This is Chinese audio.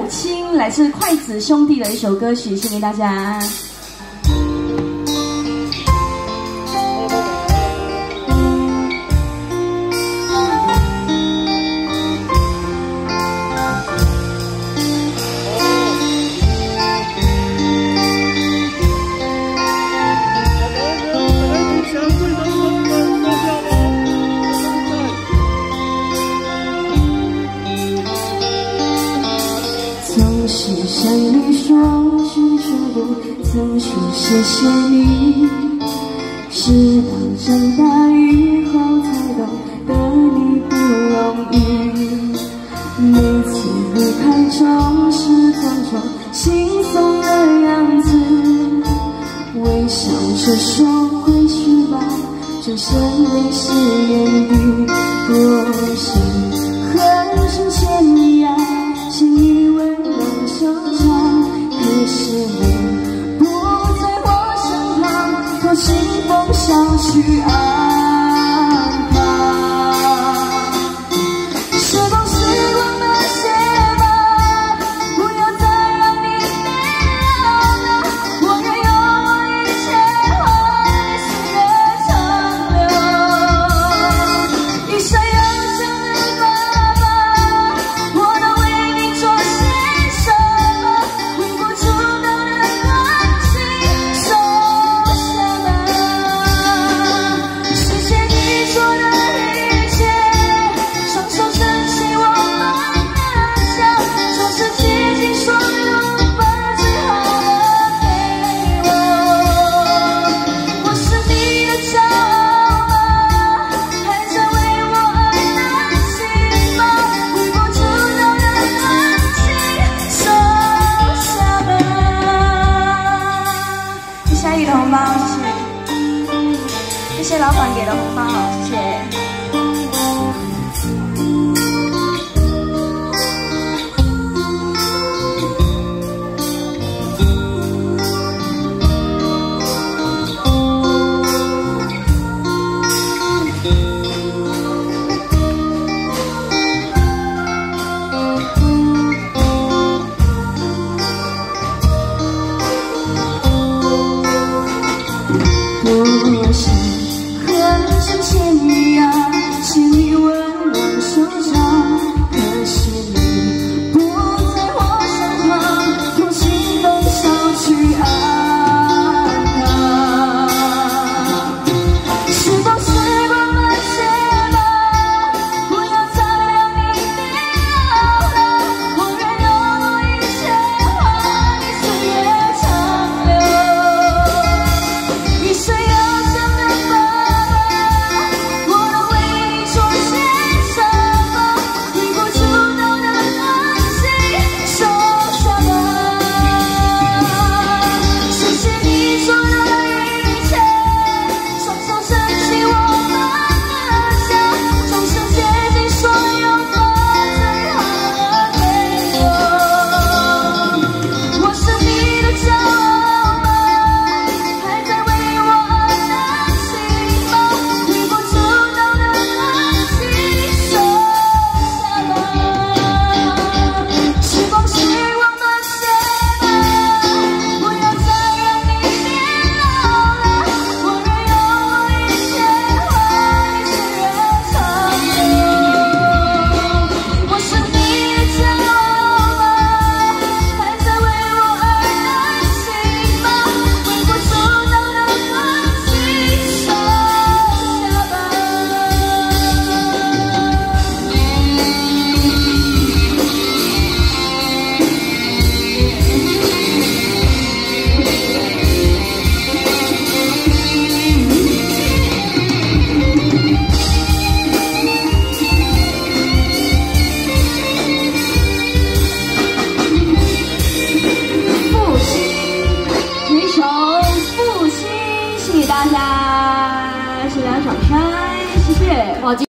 亲》，来自筷子兄弟的一首歌曲，献给大家。总是向你说句却不曾说谢谢你，直到长大以后才懂得你不容易。每次离开总是装作轻松的样子，微笑着说回去吧，转身泪湿眼底。多想和从前一样，信以为能收场，可是你不在我身旁，托清风捎去安放。时光时光的鞋吧，不要再让你变老了，我愿用我一切换来岁月长流。一闪耀向日爸爸，我能为你做些什么？微不足道的关心，收下吧。实现你说的一切，双手撑起我们的家，说是竭尽所有，把最好的给我。我是你的骄傲吗？还在为我而担心吗？微不足道的关心，收下吧。谢谢阿姨的红包，谢谢。谢谢老板给的红包，谢谢。